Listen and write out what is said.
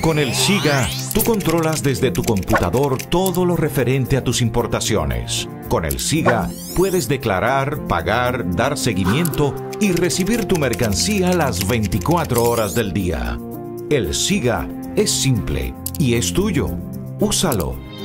Con el SIGA, tú controlas desde tu computador todo lo referente a tus importaciones. Con el SIGA, puedes declarar, pagar, dar seguimiento y recibir tu mercancía las 24 horas del día. El SIGA es simple y es tuyo. Úsalo.